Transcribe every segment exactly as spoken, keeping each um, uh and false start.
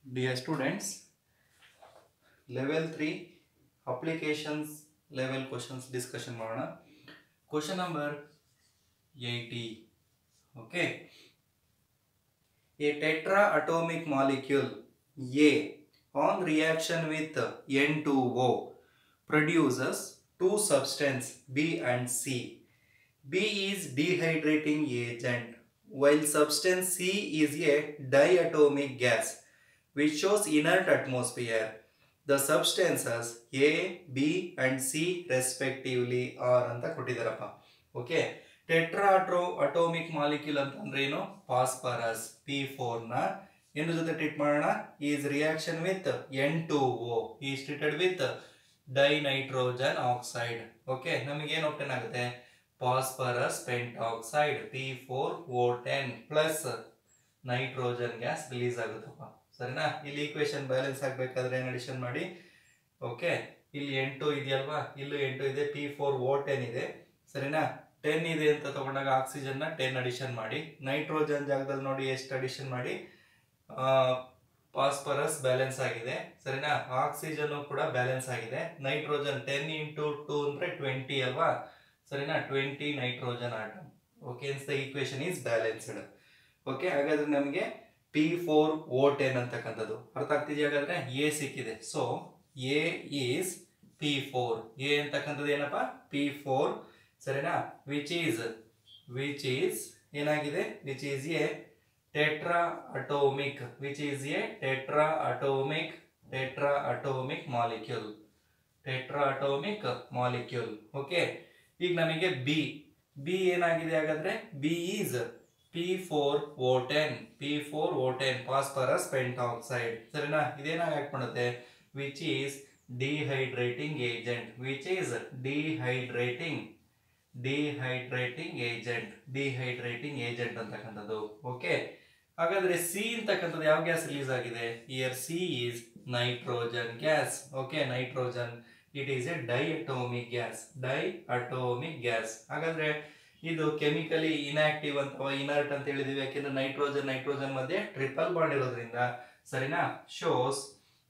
Dear students, level three applications level questions discussion ಮಾಡೋಣ. Question number eighty. Okay. A tetraatomic molecule A on reaction with N two O produces two substances B and C. B is dehydrating agent while substance C is a diatomic gas which shows inert atmosphere. The substances A, B and C respectively are ಅಂತ ಕೊಟ್ಟಿದ್ದಾರಪ್ಪ. Okay, ಟೆಟ್ರಾಟ್ರೋ atomic molecule ಅಂತಂದ್ರೆ ಏನು? Phosphorus P four ನ ಏನು ಜೊತೆ treat ಮಾಡೋಣ? Is reaction with N two O is treated with dinitrogen oxide. Okay, ನಮಗೆ ಏನು ಒಪ್ಟೇನ್ ಆಗುತ್ತೆ? Phosphorus pentoxide P four O ten plus nitrogen gas release ಆಗುತ್ತಪ್ಪ. ಸರಿನಾ? ಇಲ್ಲಿ ಈಕ್ವೇಶನ್ ಬ್ಯಾಲೆನ್ಸ್ ಆಗಬೇಕಾದ್ರೆ ಏನು ಅಡಿಷನ್ ಮಾಡಿ. ಓಕೆ, ಇಲ್ಲಿ ಎಂಟು ಇದೆಯಲ್ವಾ, ಇಲ್ಲೂ ಎಂಟು ಇದೆ, ಪಿ ಫೋರ್ ಓ ಟೆನ್ ಇದೆ. ಸರಿನಾ? ಟೆನ್ ಇದೆ ಅಂತ ತಗೊಂಡಾಗ ಆಕ್ಸಿಜನ್ ನ ಟೆನ್ ಅಡಿಷನ್ ಮಾಡಿ, ನೈಟ್ರೋಜನ್ ಜಾಗದಲ್ಲಿ ನೋಡಿ ಎಷ್ಟು ಅಡಿಷನ್ ಮಾಡಿ, ಫಾಸ್ಫರಸ್ ಬ್ಯಾಲೆನ್ಸ್ ಆಗಿದೆ. ಸರಿನಾ? ಆಕ್ಸಿಜನ್ ಕೂಡ ಬ್ಯಾಲೆನ್ಸ್ ಆಗಿದೆ. ನೈಟ್ರೋಜನ್ ಟೆನ್ ಇಂಟು ಟೂ ಅಂದ್ರೆ ಟ್ವೆಂಟಿ ಅಲ್ವಾ? ಸರಿನಾ? Twenty nitrogen atom. Okay, the equation is balanced. Okay, ಹಾಗಾದ್ರೆ ನಮಗೆ ಪಿ ಫೋರ್ ಓ ಟೆನ್ ಅಂತಕ್ಕಂಥದ್ದು ಅರ್ಥ ಆಗ್ತಿದೆಯಾ? ಹಾಗಾದ್ರೆ ಎ ಸಿಕ್ಕಿದೆ. So A is P four. A ಅಂತಕ್ಕಂಥದ್ದು ಏನಪ್ಪ? P four. ಸರಿನಾ? ವಿಚ್ ಈಸ್ ವಿಚ್ ಈಸ್ ಏನಾಗಿದೆ? Which is a tetra atomic which is a tetra atomic tetra atomic molecule tetra atomic molecule. Okay, ಈಗ ನಮಗೆ ಬಿ ಬಿ ಏನಾಗಿದೆ? ಹಾಗಾದ್ರೆ B is P four O ten P four O ten phosphorus pentoxide. ಸರಿನಾ? ಇದೇನಾಗಿ act ಮಾಡುತ್ತೆ? Which is dehydrating agent which is dehydrating dehydrating agent dehydrating agent ಅಂತಕ್ಕಂಥದ್ದು. Okay, ಹಾಗಾದ್ರೆ C ಅಂತಕ್ಕಂಥದ್ದು ಯಾವ ಗ್ಯಾಸ್ ರಿಲೀಸ್ ಆಗಿದೆ? Here C is nitrogen gas. Okay, nitrogen it is a diatomic gas diatomic gas. ಹಾಗಾದ್ರೆ ಇದು ಕೆಮಿಕಲಿ ಇನ್ಆಕ್ಟಿವ್ ಅಥವಾ inert ಅಂತ ಹೇಳಿದೀವಿ. ಯಾಕೆಂದ್ರೆ ನೈಟ್ರೋಜನ್ ನೈಟ್ರೋಜನ್ ಮಧ್ಯೆ ಟ್ರಿಪಲ್ ಬಾಂಡ್ ಇರೋದ್ರಿಂದ. ಸರಿನಾ? Shows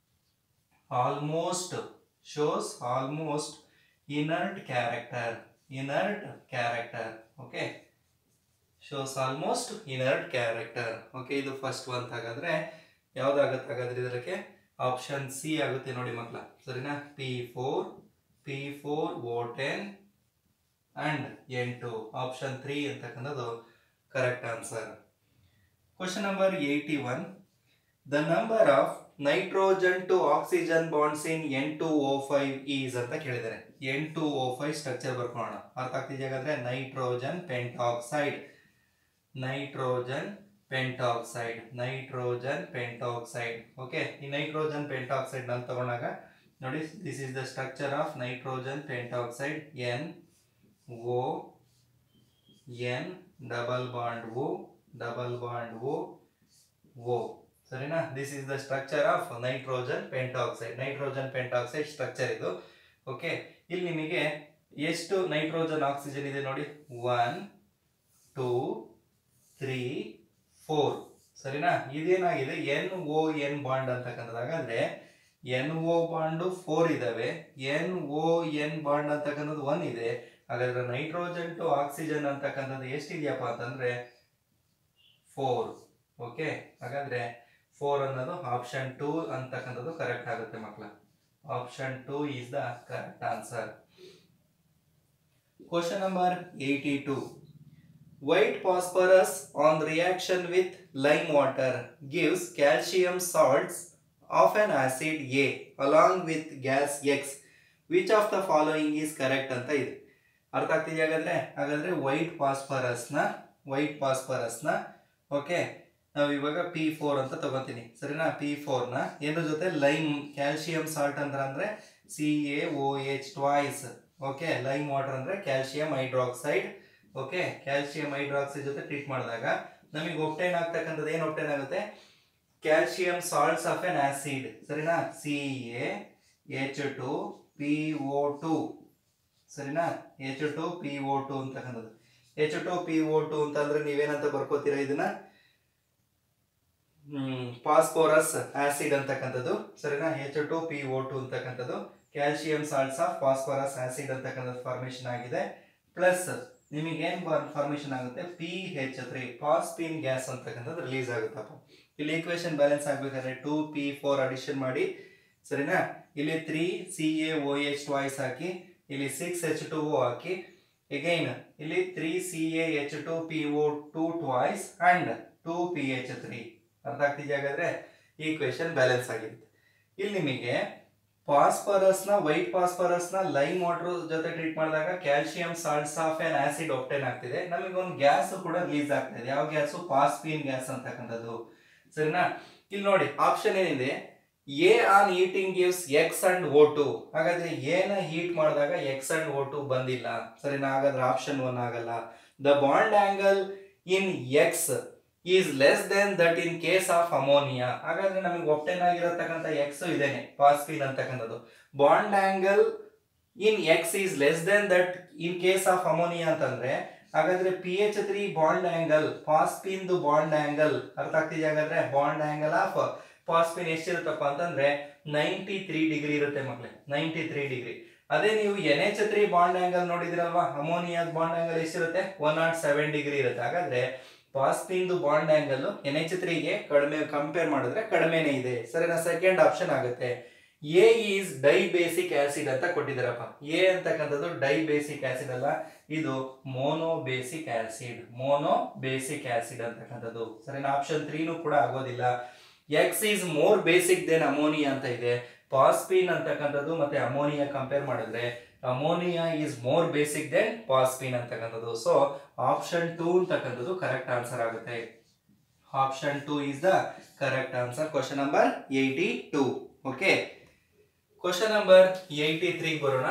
almost shows almost inert character inert character. Okay, shows almost inert character. Okay, ಇದು ಫಸ್ಟ್ ಒನ್. ಹಾಗಾದ್ರೆ ಯಾವ್ದಾಗತ್ತೆ? ಹಾಗಾದ್ರೆ ಇದಕ್ಕೆ ಆಪ್ಷನ್ ಸಿ ಆಗುತ್ತೆ ನೋಡಿ ಮಕ್ಕಳ. ಸರಿನಾ? P four P four O ten and N two. Option three ಅಂತಕ್ಕಂಥದ್ದು correct answer. Question number eighty one. The number of nitrogen to oxygen bonds in N two O five is ಅಂತ ಕೇಳಿದ್ದಾರೆ. N two O five structure ಬರ್ಕೊಳ್ಳೋಣ. ಅರ್ಥ ಆಗ್ತಿದೆ? ಹಾಗಾದ್ರೆ nitrogen pentoxide nitrogen pentoxide nitrogen pentoxide. Okay, ಈ nitrogen pentoxide ನಲ್ಲಿ ತಗೊಂಡಾಗ ನೋಡಿ, this is the structure of nitrogen pentoxide. N O N double bond O double bond O O. ಸರಿನಾ? This is the structure of nitrogen pentoxide nitrogen pentoxide structure ಇದು. Okay, ಇಲ್ಲಿ ನಿಮಗೆ ಎಷ್ಟು nitrogen oxygen ಇದೆ ನೋಡಿ? One two three four. ಸರಿನಾ? ಇದೇನಾಗಿದೆ? N O N bond ಅಂತಕ್ಕಂಥದ್ದು. ಹಾಗಾದ್ರೆ ಎನ್ ಓ ಬಾಂಡ್ ಫೋರ್ ಇದಾವೆ, ಎನ್ ಓ ಎನ್ ಬಾಂಡ್ ಅಂತಕ್ಕಂಥದ್ದು ಒನ್ ಇದೆ. ಹಾಗಾದ್ರೆ ನೈಟ್ರೋಜನ್ ಟು ಆಕ್ಸಿಜನ್ ಅಂತಕ್ಕಂಥದ್ದು ಎಷ್ಟಿದೆಯಪ್ಪ ಅಂತಂದ್ರೆ ಫೋರ್. ಓಕೆ, ಹಾಗಾದ್ರೆ ಫೋರ್ ಅನ್ನೋದು ಆಪ್ಷನ್ ಟೂ ಅಂತಕ್ಕಂಥದ್ದು ಕರೆಕ್ಟ್ ಆಗುತ್ತೆ ಮಕ್ಕಳ. Option two is the correct answer. Question number eighty two. White phosphorus on reaction with lime water gives calcium salts of an acid A along with gas X. Which of the following is correct ಅಂತ ಇದೆ. ಅರ್ಥ ಆಗ್ತಿದೆಯಾ? ಹಾಗಾದ್ರೆ ಹಾಗಾದ್ರೆ white phosphorus ನ white phosphorus ನ okay, ನಾವು ಇವಾಗ ಪಿ ಫೋರ್ ಅಂತ ತಗೋತೀನಿ. ಸರಿನಾ? ಪಿ ಫೋರ್ ನ ಏದ್ರ ಜೊತೆ ಲೈಮ್ ಕ್ಯಾಲ್ಸಿಯಂ ಸಾಲ್ಟ್ ಅಂದ್ರೆ ಅಂದ್ರೆ C A O H twice. Okay, lime water ಅಂದ್ರೆ calcium hydroxide. Okay, calcium hydroxide ಜೊತೆ ಟ್ರೀಟ್ ಮಾಡಿದಾಗ ನಮಗೆ ಒಪ್ಟೈನ್ ಆಗ್ತಕ್ಕಂಥದ್ದು ಏನು ಒಪ್ಟೈನ್ ಆಗುತ್ತೆ? Calcium salts of an acid. ಸರಿನಾ? C A H two P O two. ಸರಿನಾ? H two P O two ಅಂತಕ್ಕಂಥದ್ದು. H two P O two ಅಂತಂದ್ರೆ ನೀವೇನಂತ ಬರ್ಕೋತೀರಾ ಇದನ್ನ? ಫಾಸ್ಫೋರಸ್ ಆಸಿಡ್ ಅಂತಕ್ಕಂಥದ್ದು ಸರಿನಾ, H two P O two ಅಂತಕ್ಕಂಥದ್ದು calcium salts of phosphorus acid ಅಂತಕ್ಕಂಥದ್ದು ಫಾರ್ಮೇಶನ್ ಆಗಿದೆ. ಪ್ಲಸ್ ನಿಮಗೇನ್ ಫಾರ್ಮೇಶನ್ ಆಗುತ್ತೆ, P H three phosphine gas ಅಂತಕ್ಕಂಥದ್ದು ರಿಲೀಸ್ ಆಗುತ್ತಪ್ಪ. ಇಲ್ಲಿ ಈಕ್ವೇಶನ್ ಬ್ಯಾಲೆನ್ಸ್ ಆಗ್ಬೇಕಾದ್ರೆ ಟೂ ಪಿ ಫೋರ್ ಅಡಿಷನ್ ಮಾಡಿ ಸರಿನಾ, ಇಲ್ಲಿ three C A O H twice ಹಾಕಿ, ಇಲ್ಲಿ ಸಿಕ್ಸ್ ಎಚ್ ಟು ಓ ಹಾಕಿ, ಅಗೈನ್ ಇಲ್ಲಿ three C A H two P O two twice and two P H three. ಅರ್ಥ ಆಗ್ತಿದೆ ಹಾಗಾದ್ರೆ, ಈಕ್ವೇಶನ್ ಬ್ಯಾಲೆನ್ಸ್ ಆಗಿರುತ್ತೆ. ಇಲ್ಲಿ ನಿಮಗೆ ಫಾಸ್ಫರಸ್ ನ ವೈಟ್ ಫಾಸ್ಫರಸ್ ನ ಲೈಮ್ ವಾಟರ್ ಜೊತೆ ಟ್ರೀಟ್ ಮಾಡಿದಾಗ calcium salts of an acid obtain ಆಗ್ತಿದೆ. ನಮಗೆ ಒಂದು ಗ್ಯಾಸ್ ಕೂಡ ರಿಲೀಸ್ ಆಗ್ತಿದೆ. ಯಾವ ಗ್ಯಾಸ್? ಫಾಸ್ಫಿನ್ ಗ್ಯಾಸ್ ಅಂತಕ್ಕಂಥದ್ದು ಸರಿನಾ. ಇಲ್ಲಿ ನೋಡಿ ಆಪ್ಷನ್ ಏನಿದೆ, A on heating gives X and O two. ಹಾಗಾದ್ರೆ ಎನ ಹೀಟ್ ಮಾಡಿದಾಗ ಎಕ್ಸ್ ಅಂಡ್ ಓ ಟು ಬಂದಿಲ್ಲ ಸರಿನಾ, ಹಾಗಾದ್ರೆ ಆಪ್ಷನ್ ಒನ್ ಆಗಲ್ಲ. The bond angle in X is less than that in case of ammonia. ಹಾಗಾದ್ರೆ ನಮಗೆ ಒಪ್ಟೇನ್ ಆಗಿರತಕ್ಕಂಥ ಎಕ್ಸ್ ಇದೇನೆ ಫಾಸ್ಫಿನ್ ಅಂತಕ್ಕಂಥದ್ದು. Bond angle in X is less than that in case of ammonia ಅಂತಂದ್ರೆ ಹಾಗಾದ್ರೆ P H three bond angle phosphine bond angle ಅರ್ಥ ಆಗ್ತಿದೆ. ಹಾಗಾದ್ರೆ ಬಾಂಡ್ ಆಂಗಲ್ ಆಫ್ ಫಾಸ್ಫಿನ್ ಎಷ್ಟಿರುತ್ತಪ್ಪ ಅಂತಂದ್ರೆ ನೈಂಟಿ ತ್ರೀ ಡಿಗ್ರಿ ಇರುತ್ತೆ ಮಕ್ಕಳೇ, ನೈಂಟಿ ತ್ರೀ ಡಿಗ್ರಿ. ಅದೇ ನೀವು N H three bond angle ನೋಡಿದ್ರಲ್ವಾ, ಅಮೋನಿಯಾದ ಬಾಂಡ್ ಆಂಗಲ್ ಎಷ್ಟಿರುತ್ತೆ, ಒನ್ ನಾಟ್ ಸೆವೆನ್ ಡಿಗ್ರಿ ಇರುತ್ತೆ. ಹಾಗಾದ್ರೆ phosphine bond angle N H ತ್ರೀಗೆ ಕಡಿಮೆ ಕಂಪೇರ್ ಮಾಡಿದ್ರೆ ಕಡಿಮೆನೇ ಇದೆ ಸರಿನಾ, ಸೆಕೆಂಡ್ ಆಪ್ಷನ್ ಆಗುತ್ತೆ. A is di basic acid ಅಂತ ಕೊಟ್ಟಿದ್ದಾರಪ್ಪ. ಎ ಅಂತಕ್ಕಂಥದ್ದು ಡೈ ಬೇಸಿಕ್ ಆಸಿಡ್ ಅಲ್ಲ, ಇದು mono basic acid, mono basic acid ಅಂತಕ್ಕಂಥದ್ದು ಸರಿನಾ. ಆಪ್ಷನ್ ತ್ರೀನು ಕೂಡ ಆಗೋದಿಲ್ಲ. X is more basic than ammonia ಅಂತ ಇದೆ. ಫಾಸ್ಫಿನ್ ಅಂತಕ್ಕಂಥದ್ದು ಮತ್ತೆ ಅಮೋನಿಯಾ ಕಂಪೇರ್ ಮಾಡಿದ್ರೆ ammonia is more basic than phosphine ಅಂತಕ್ಕಂಥದ್ದು. ಸೊ ಆಪ್ಷನ್ ಟೂ ಅಂತಕ್ಕಂಥದ್ದು ಕರೆಕ್ಟ್ ಆನ್ಸರ್ ಆಗುತ್ತೆ. Option two is the correct answer. Question number eighty two. Okay, question number eighty three ಬರೋಣ.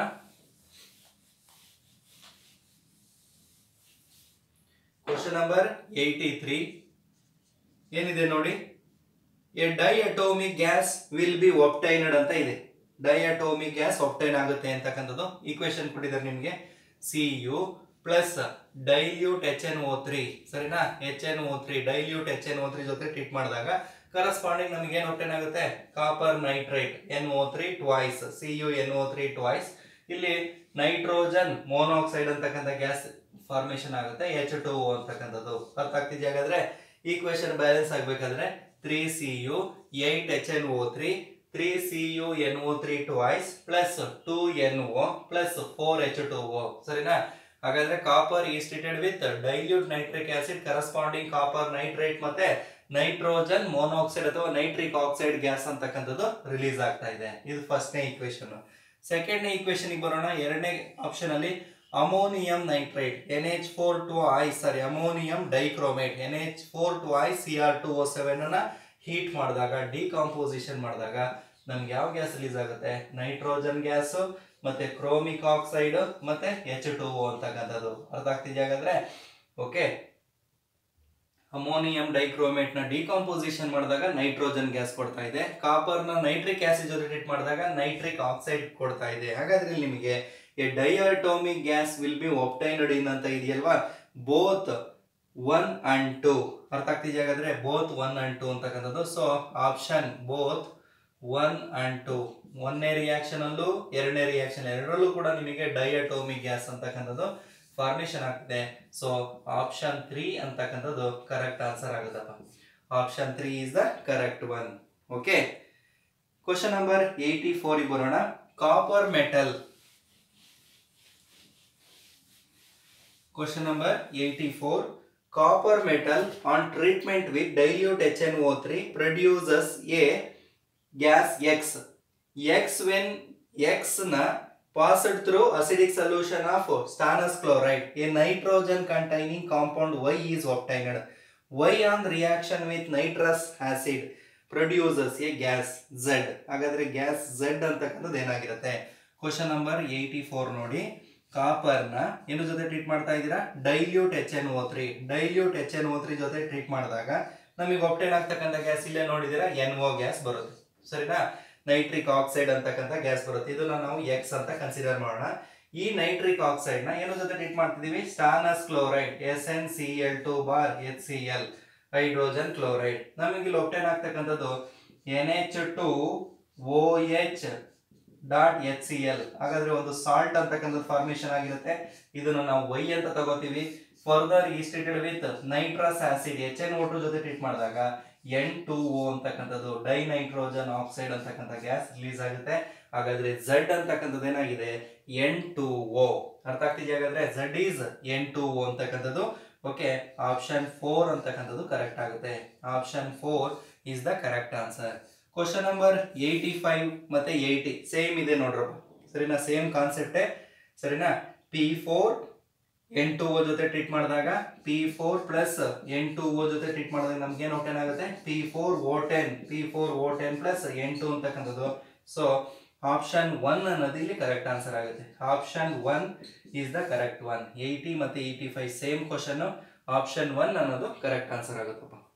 Question number eighty three ಏನಿದೆ ನೋಡಿ, a diatomic gas will be obtained ಅಂತ ಇದೆ. ಡೈಅಟೋಮಿಕ್ gas obtain ಆಗುತ್ತೆ ಅಂತಕ್ಕಂಥದ್ದು equation ಕೊಟ್ಟಿದ್ದಾರೆ ನಿಮಗೆ. C U plus dilute H N O three ಸರಿನಾ, H N O three dilute H N O three ಜೊತೆ ಟ್ರೀಟ್ ಮಾಡಿದಾಗ ಕರಸ್ಪಾಂಡಿಂಗ್ ನಮಗೆ ಏನು ಒಬ್ಟೈನ್ ಆಗುತ್ತೆ, copper nitrate N O three twice, C U N O three twice. ಇಲ್ಲಿ nitrogen monoxide ಅಂತಕ್ಕಂಥ gas formation ಆಗುತ್ತೆ, H two O ಅಂತಕ್ಕಂಥದ್ದು. ಅರ್ಥ ಆಗ್ತಿದೆ ಹಾಗಾದ್ರೆ. ಈಕ್ವೇಶನ್ ಬ್ಯಾಲೆನ್ಸ್ ಆಗ್ಬೇಕಾದ್ರೆ three C U eight H N O three three C U N O three twice plus two N O plus four H two O ಸರಿನಾ. ಹಾಗಾದ್ರೆ copper is treated with dilute nitric acid, corresponding copper nitrate ಮತ್ತೆ nitrogen monoxide ಅಥವಾ nitric oxide gas ಅಂತಕ್ಕಂಥದ್ದು release ಆಗ್ತಾ ಇದೆ. ಇದು ಫಸ್ಟ್ನೇ equation. ಸೆಕೆಂಡ್ನೇ equation ಬರೋಣ. ಎರಡನೇ ಆಪ್ಷನ್ ಅಲ್ಲಿ ammonium nitrate N H four two I sorry ammonium dichromate N H four two I C R two O seven ಅನ್ನ ಹೀಟ್ ಮಾಡಿದಾಗ ಡಿಕಾಂಪೋಸಿಷನ್ ಮಾಡಿದಾಗ ನಮ್ಗೆ ಯಾವ ಗ್ಯಾಸ್ ರಿಲೀಸ್ ಆಗುತ್ತೆ, ನೈಟ್ರೋಜನ್ ಗ್ಯಾಸ್ ಮತ್ತೆ ಕ್ರೋಮಿಕ್ ಆಕ್ಸೈಡ್ ಮತ್ತೆ ಎಚ್ ಟು ಓ ಅಂತಕ್ಕಂಥದ್ದು. ಅರ್ಥ ಆಗ್ತಿದೆ ಹಾಗಾದ್ರೆ. ಓಕೆ, ಅಮೋನಿಯಂ ಡೈಕ್ರೋಮೇಟ್ ನ ಡಿಕಾಂಪೋಸಿಷನ್ ಮಾಡಿದಾಗ ನೈಟ್ರೋಜನ್ ಗ್ಯಾಸ್ ಕೊಡ್ತಾ ಇದೆ, ಕಾಪರ್ ನ ನೈಟ್ರಿಕ್ ಆಸಿಡ್ ಜೊತೆ ಟ್ರೀಟ್ ಮಾಡಿದಾಗ ನೈಟ್ರಿಕ್ ಆಕ್ಸೈಡ್ ಕೊಡ್ತಾ ಇದೆ. ಹಾಗಾದ್ರೆ ನಿಮಗೆ A diatomic gas will be obtained in ಅಂತ ಇದೆಯಲ್ವಾ, ಬೋತ್ ಒನ್ ಅಂಡ್ ಟೂ. ಅರ್ಥ ಆಗ್ತಿದೆ ಹಾಗಾದ್ರೆ, ಬೋತ್ ಒನ್ ಅಂಡ್ ಟೂ ಅಂತಕ್ಕಂಥದ್ದು. So option both one and two, ಒಂದನೇ ರಿಯಾಕ್ಷನ್ ಅಲ್ಲೂ ಎರಡನೇ ರಿಯಾಕ್ಷನ್ ಎರಡರಲ್ಲೂ ಕೂಡ ನಿಮಗೆ ಡೈಅಟೋಮಿಕ್ ಗ್ಯಾಸ್ ಅಂತಕ್ಕಂಥದ್ದು ಫಾರ್ಮೇಶನ್ ಆಗ್ತಿದೆ. ಸೊ ಆಪ್ಷನ್ ತ್ರೀ ಅಂತಕ್ಕಂಥದ್ದು ಕರೆಕ್ಟ್ ಆನ್ಸರ್ ಆಗುತ್ತಪ್ಪ. Option three is the correct one. Okay, question number eighty four ಬರೋಣ. Copper metal. Question number eighty four. Copper metal on treatment with dilute H N O three produces a gas X. X when X na passed through acidic solution of stannous chloride, a nitrogen containing compound Y is obtained. Y on reaction with nitrous acid produces a gas Z. ಹಾಗಾದ್ರೆ gas Z ಅಂತಕ್ಕಂಥದ್ದು ಏನಾಗಿರುತ್ತೆ. Question number eighty four ನೋಡಿ. Copper ನ ಏನು ಜೊತೆ treat ಮಾಡ್ತಾ ಇದ್ದೀರಾ, dilute H N O three dilute H N O three ಜೊತೆ ಟ್ರೀಟ್ ಮಾಡಿದಾಗ ನಮಗೆ ಒಬ್ಟೈನ್ ಆಗ್ತಕ್ಕಂಥ ಗ್ಯಾಸ್ ಇಲ್ಲೇ ನೋಡಿದಿರಾ ಎನ್ ಓ ಗ್ಯಾಸ್ ಬರುತ್ತೆ ಸರಿನಾ. ನೈಟ್ರಿಕ್ ಆಕ್ಸೈಡ್ ಅಂತಕ್ಕಂಥ ಗ್ಯಾಸ್ ಬರುತ್ತೆ. ಇದನ್ನ ನಾವು ಎಕ್ಸ್ ಅಂತ ಕನ್ಸಿಡರ್ ಮಾಡೋಣ. ಈ ನೈಟ್ರಿಕ್ ಆಕ್ಸೈಡ್ ನ ಏನು ಜೊತೆ ಟ್ರೀಟ್ ಮಾಡ್ತಿದೀವಿ, stannous chloride S N C L two bar H C L. Hydrogen chloride. ನಮಗೆ ಇಲ್ಲಿ ಒಪ್ಟೇನ್ ಆಗ್ತಕ್ಕಂಥದ್ದು N H two O H dot H C L. ಹಾಗಾದ್ರೆ ಒಂದು ಸಾಲ್ಟ್ ಅಂತಕ್ಕಂಥದ್ದು ಫಾರ್ಮೇಶನ್ ಆಗಿರುತ್ತೆ. ಇದನ್ನು ನಾವು ವೈ ಅಂತ ತಗೋತೀವಿ. Further is treated with nitrous acid H N O two ಜೊತೆ ಟ್ರೀಟ್ ಮಾಡಿದಾಗ ಎನ್ ಟು ಓ ಅಂತಕ್ಕಂಥದ್ದು ಡೈ ನೈಟ್ರೋಜನ್ ಆಕ್ಸೈಡ್ ಅಂತಕ್ಕಂಥ ಗ್ಯಾಸ್ ರಿಲೀಸ್ ಆಗುತ್ತೆ. ಹಾಗಾದ್ರೆ ಝಡ್ ಅಂತಕ್ಕಂಥದ್ದು ಏನಾಗಿದೆ ಎನ್ ಟು ಓ. ಅರ್ಥ ಆಗ್ತಿದೆಯಾ? ಹಾಗಾದ್ರೆ Z is N two O ಅಂತಕ್ಕಂಥದ್ದು. ಓಕೆ, ಆಪ್ಷನ್ ಫೋರ್ ಅಂತಕ್ಕಂಥದ್ದು ಕರೆಕ್ಟ್ ಆಗುತ್ತೆ. Option four is the correct answer. Question number eighty five ಮತ್ತೆ ಏಯ್ಟಿ ಸೇಮ್ ಇದೆ ನೋಡ್ರಪ್ಪ. ಸರಿನಾ? ಸೇಮ್ ಕಾನ್ಸೆಪ್ಟೇ. ಸರಿನಾ? P four N two O ಜೊತೆ ಟ್ರೀಟ್ ಮಾಡಿದಾಗ P four plus N two O ಜೊತೆ ಟ್ರೀಟ್ ಮಾಡಿದಾಗ ನಮ್ಗೆ ಏನು ಓಟೆನ್ ಆಗುತ್ತೆ? P four O ten P four O ten plus N two ಅಂತಕ್ಕಂಥದ್ದು. ಸೊ ಆಪ್ಷನ್ ಒನ್ ಅನ್ನೋದು ಇಲ್ಲಿ ಕರೆಕ್ಟ್ ಆನ್ಸರ್ ಆಗುತ್ತೆ. Option one is the correct one. Eighty ಮತ್ತೆ eighty five same question. Option one ಅನ್ನೋದು ಕರೆಕ್ಟ್ ಆನ್ಸರ್ ಆಗುತ್ತಪ್ಪ.